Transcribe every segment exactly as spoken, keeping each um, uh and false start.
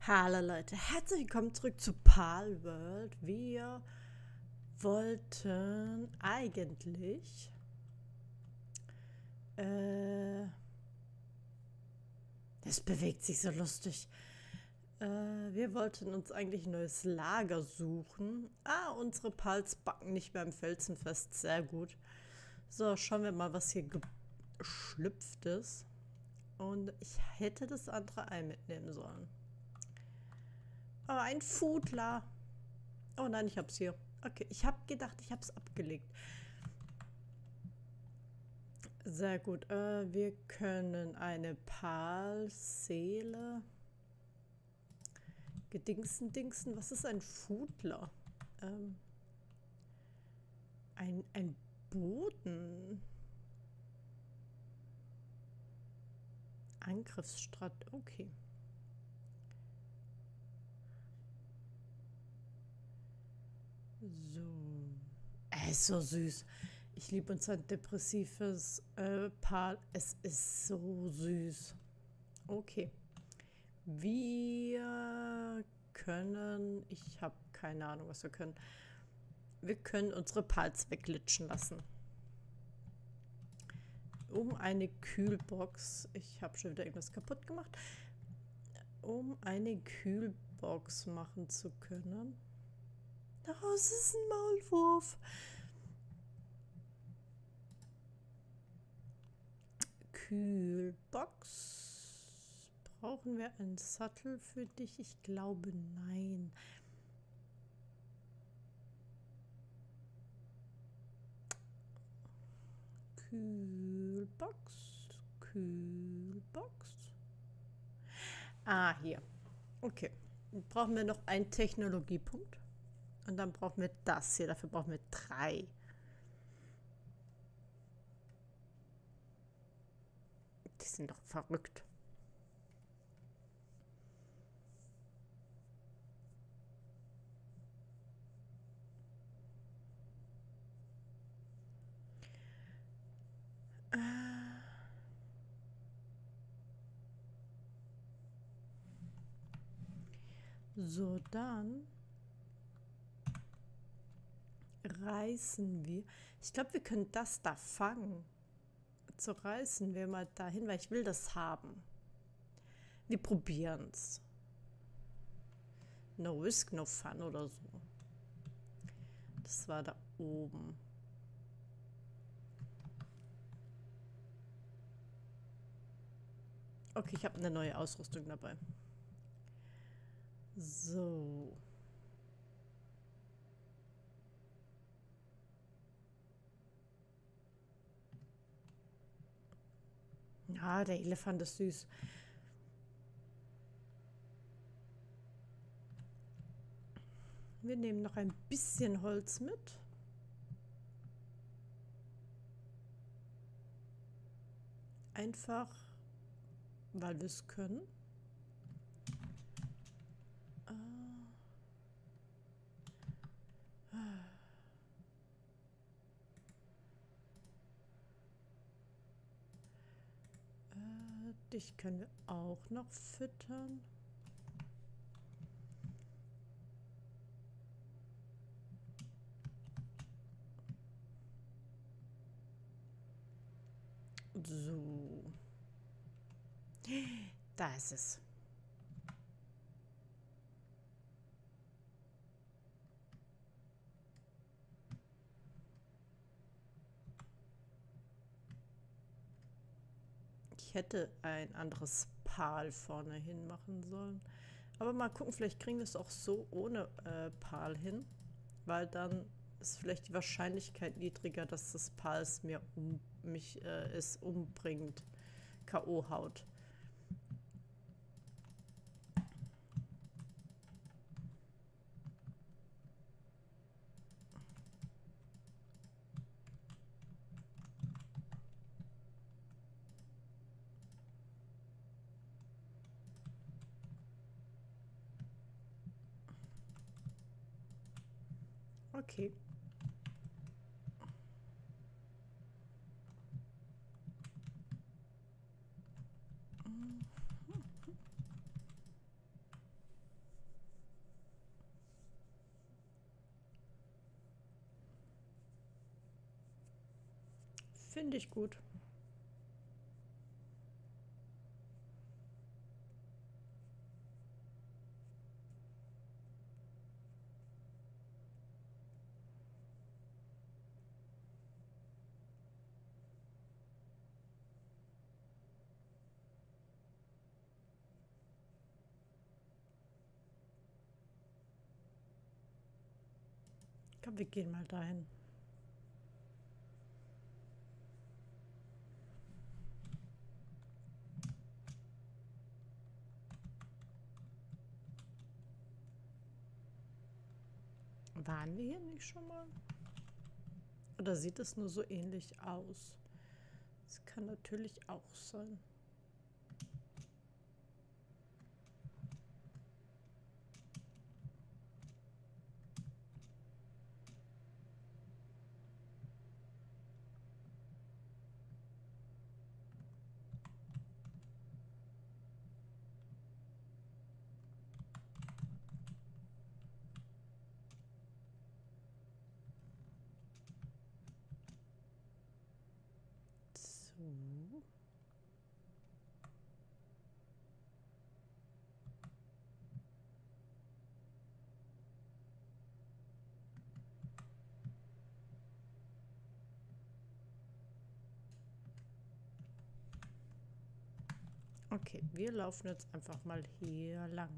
Hallo Leute, herzlich willkommen zurück zu Palworld. Wir wollten eigentlich äh, es bewegt sich so lustig. Äh, wir wollten uns eigentlich ein neues Lager suchen. Ah, unsere Pals backen nicht mehr im Felsenfest. Sehr gut. So, schauen wir mal, was hier geschlüpft ist. Und ich hätte das andere Ei mitnehmen sollen. Aber ein Foodler. Oh nein, ich hab's hier. Okay, ich habe gedacht, ich hab's abgelegt. Sehr gut. Äh, wir können eine Palseele. Gedingsen, Dingsen. Was ist ein Foodler? Ähm, ein, ein Boden. Angriffsstrat. Okay. So. Er ist so süß. Ich liebe unser depressives äh, Pal. Es ist so süß. Okay. Wir können. Ich habe keine Ahnung, was wir können. Wir können unsere Pals wegglitschen lassen. Um eine Kühlbox. Ich habe schon wieder irgendwas kaputt gemacht. Um eine Kühlbox machen zu können. Oh, es ist ein Maulwurf. Kühlbox. Brauchen wir einen Sattel für dich? Ich glaube, nein. Kühlbox. Kühlbox. Ah, hier. Okay. Dann brauchen wir noch einen Technologiepunkt. Und dann brauchen wir das hier. Dafür brauchen wir drei. Die sind doch verrückt. So, dann reißen wir. Ich glaube, wir können das da fangen. So reißen wir mal dahin, weil ich will das haben. Wir probieren es. No risk, no fun oder so. Das war da oben. Okay, ich habe eine neue Ausrüstung dabei. So. Ja, der Elefant ist süß. Wir nehmen noch ein bisschen Holz mit. Einfach, weil wir es können. Äh, dich können wir auch noch füttern. So. Da ist es. Ich hätte ein anderes Pal vorne hin machen sollen. Aber mal gucken, vielleicht kriegen wir es auch so ohne äh, Pal hin. Weil dann ist vielleicht die Wahrscheinlichkeit niedriger, dass das Pal es mir um mich äh, es umbringt. K O haut. Okay. Finde ich gut. Komm, wir gehen mal dahin. Waren wir hier nicht schon mal? Oder sieht es nur so ähnlich aus? Das kann natürlich auch sein. So. Okay, wir laufen jetzt einfach mal hier lang.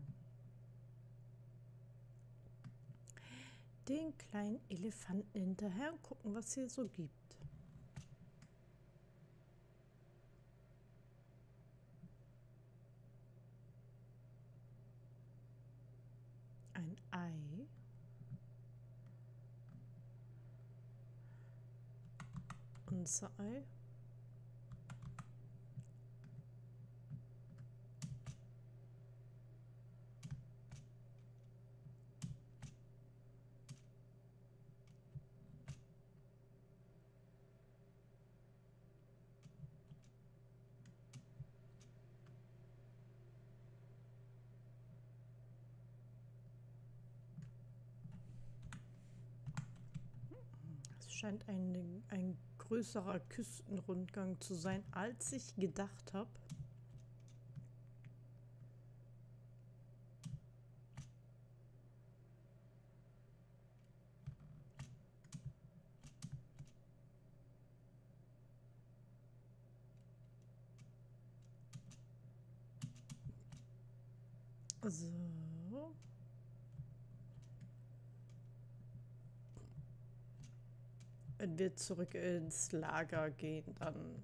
Den kleinen Elefanten hinterher und gucken, was hier so gibt. Ein Ei. Unser Ei. Es scheint ein, ein größerer Küstenrundgang zu sein, als ich gedacht habe. So. Wenn wir zurück ins Lager gehen, dann...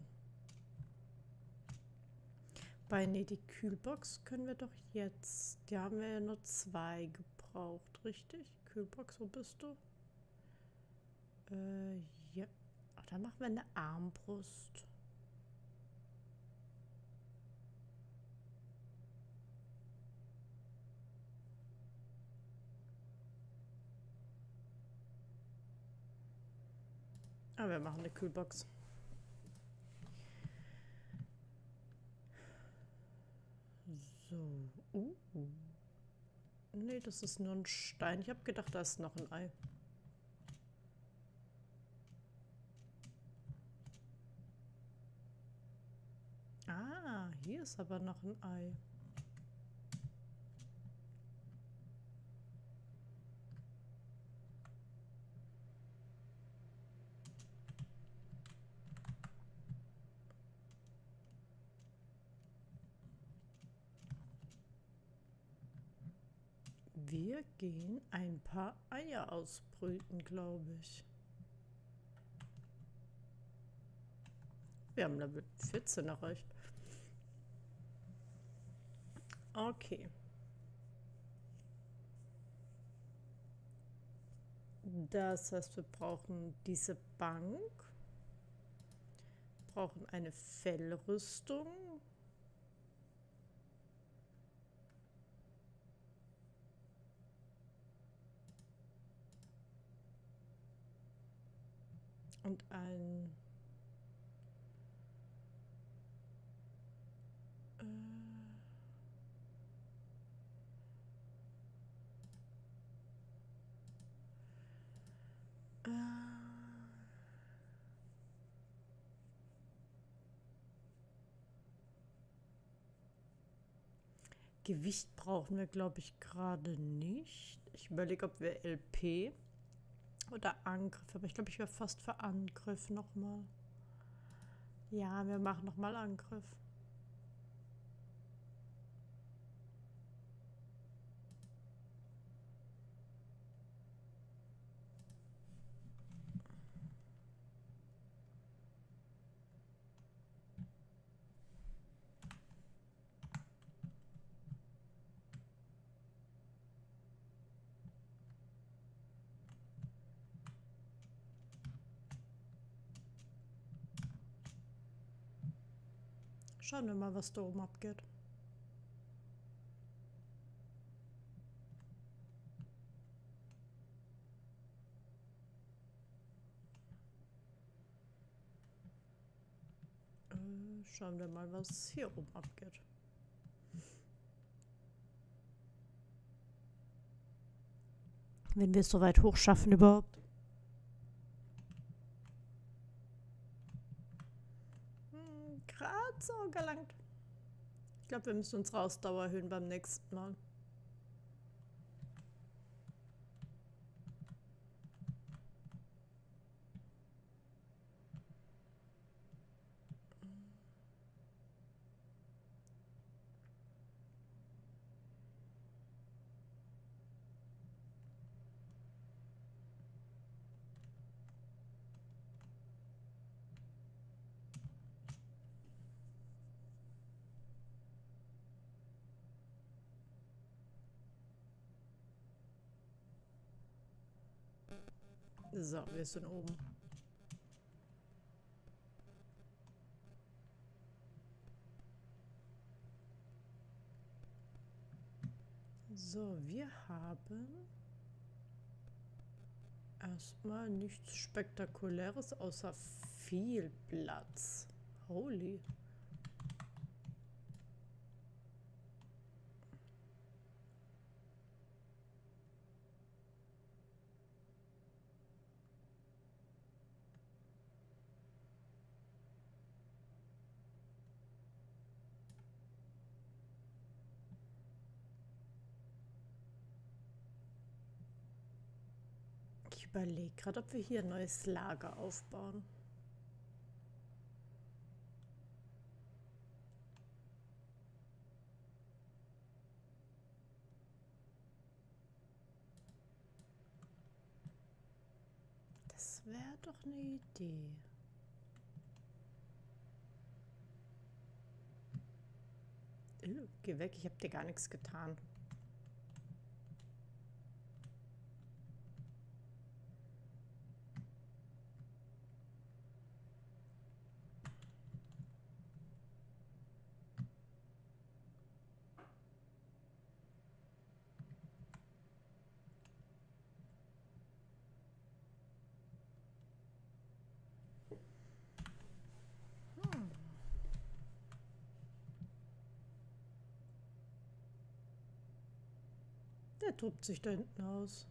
Bei nee, die Kühlbox können wir doch jetzt... Die haben wir ja nur zwei gebraucht, richtig? Kühlbox, wo bist du? Äh, ja. Ach, dann machen wir eine Armbrust. Ah, wir machen eine Kühlbox. So. Uh. Nee, das ist nur ein Stein. Ich habe gedacht, da ist noch ein Ei. Ah, hier ist aber noch ein Ei. Wir gehen ein paar Eier ausbrüten, glaube ich. Wir haben Level vierzehn erreicht. Okay. Das heißt, wir brauchen diese Bank, brauchen eine Fellrüstung. Und ein... Äh, äh, Gewicht brauchen wir, glaube ich, gerade nicht. Ich überlege, ob wir L P oder Angriff. Aber ich glaube, ich wäre fast für Angriff nochmal. Ja, wir machen nochmal Angriff. Schauen wir mal, was da oben abgeht. Äh, schauen wir mal, was hier oben abgeht. Wenn wir es so weit hoch schaffen überhaupt. Hm, gerade so gelangt. Ich glaube, wir müssen unsere Ausdauer erhöhen beim nächsten Mal. So, wir sind oben. So, wir haben erstmal nichts Spektakuläres außer viel Platz. Holy. Ich überlege gerade, ob wir hier ein neues Lager aufbauen. Das wäre doch eine Idee. Ew, geh weg, ich habe dir gar nichts getan. Der tobt sich da hinten aus.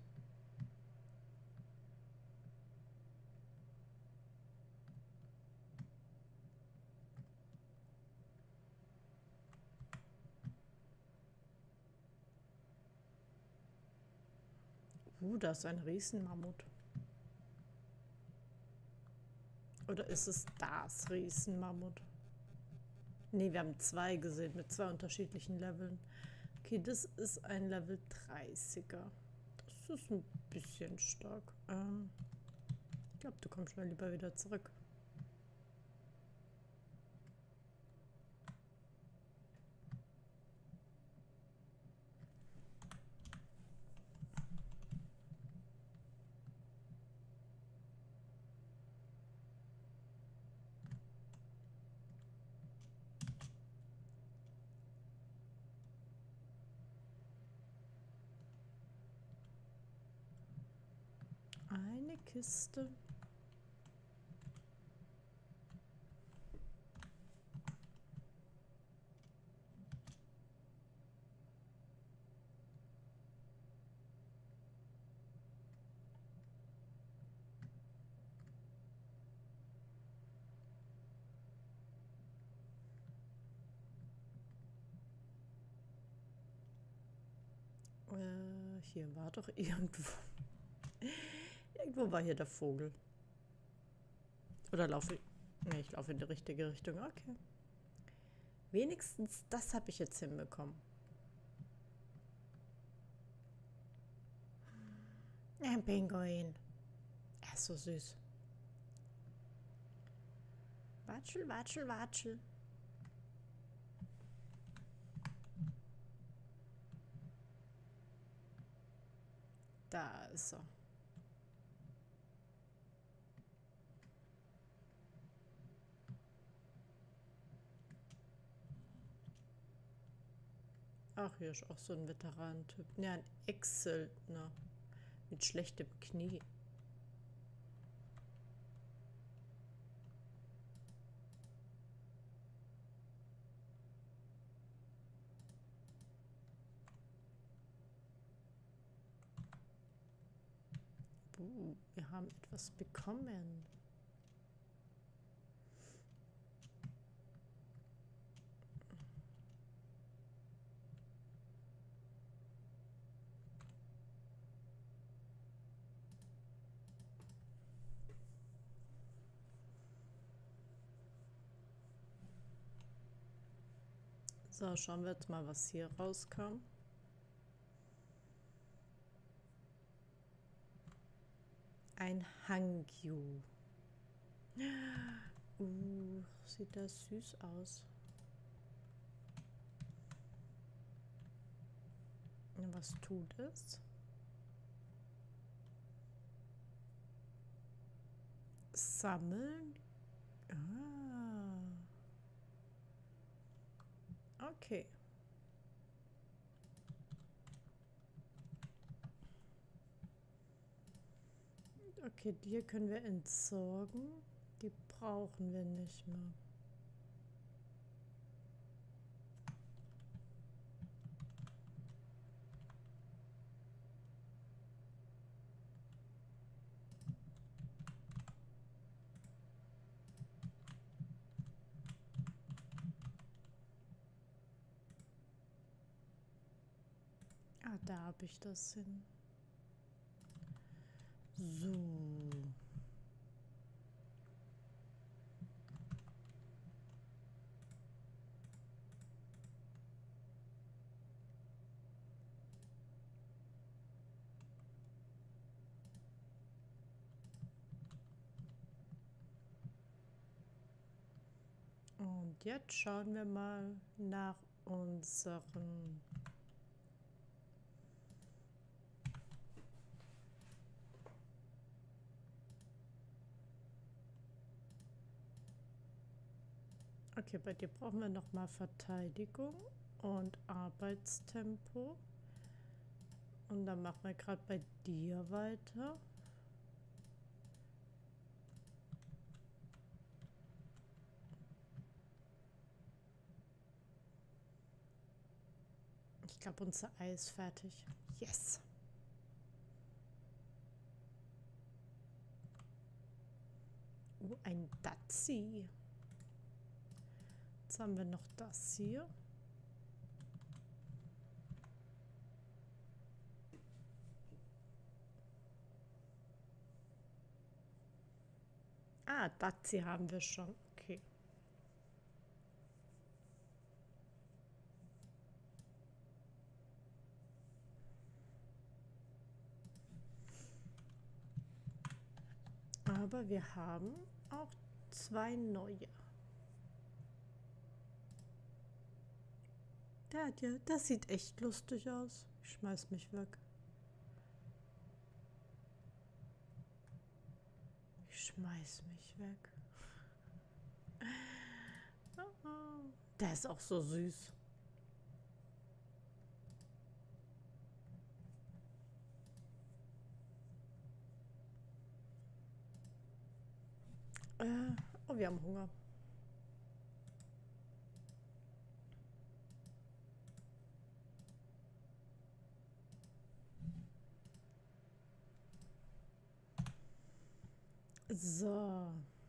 Uh, da ist ein Riesenmammut. Oder ist es das Riesenmammut? Ne, wir haben zwei gesehen mit zwei unterschiedlichen Leveln. Okay, das ist ein Level dreißiger. Das ist ein bisschen stark. Ähm, ich glaube, du kommst mal lieber wieder zurück. Eine Kiste. Hier war doch irgendwo... Irgendwo war hier der Vogel. Oder laufe ich... Ne, ich laufe in die richtige Richtung. Okay. Wenigstens das habe ich jetzt hinbekommen. Ein Pinguin. Er ist so süß. Watschel, watschel, watschel. Da ist er. Ach, hier ist auch so ein Veteranentyp. Ja, ein Ex-Söldner. Mit schlechtem Knie. Uh, wir haben etwas bekommen. So, schauen wir jetzt mal, was hier rauskam. Ein Hangyu. Uh, sieht das süß aus. Und was tut es? Sammeln? Ah. Okay. Okay, die können wir entsorgen. Die brauchen wir nicht mehr. Ah, da habe ich das hin. So. Und jetzt schauen wir mal nach unseren Okay, bei dir brauchen wir noch mal Verteidigung und Arbeitstempo. Und dann machen wir gerade bei dir weiter. Ich glaube, unser Ei ist fertig. Yes! Oh, ein Dazi. Jetzt haben wir noch das hier. Ah, Dazi haben wir schon. Okay. Aber wir haben auch zwei neue. Der hat ja, das sieht echt lustig aus. Ich schmeiß mich weg. Ich schmeiß mich weg. Oh, der ist auch so süß. Äh, oh, wir haben Hunger. So.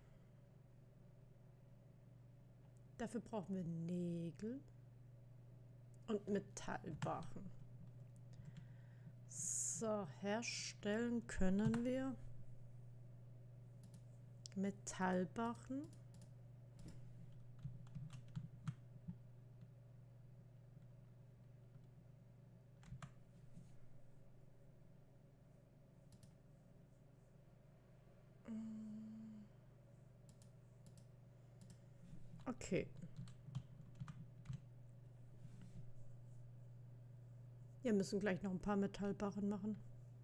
Dafür brauchen wir Nägel und Metallbarren. So. So, herstellen können wir Metallbarren. Okay. Wir müssen gleich noch ein paar Metallbarren machen.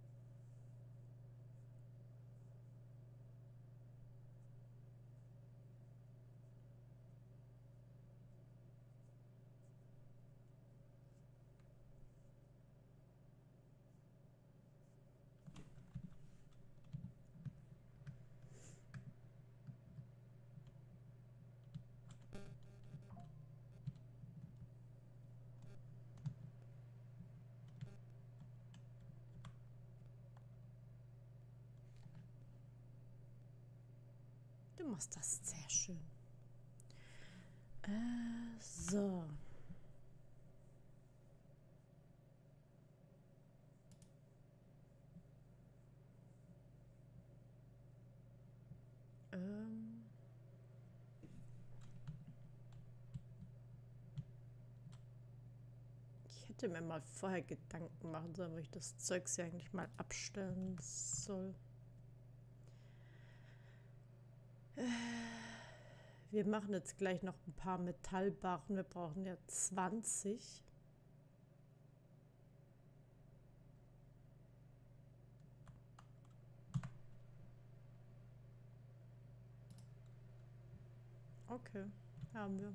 Du machst das sehr schön. Äh, so. Ähm. Ich hätte mir mal vorher Gedanken machen sollen, wo ich das Zeugs ja eigentlich mal abstellen soll. Wir machen jetzt gleich noch ein paar Metallbarren. Wir brauchen ja zwanzig. Okay, haben wir.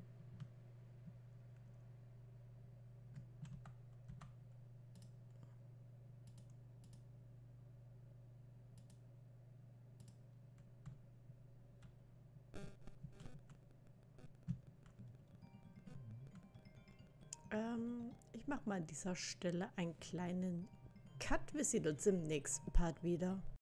Ähm, ich mache mal an dieser Stelle einen kleinen Cut. Wir sehen uns im nächsten Part wieder.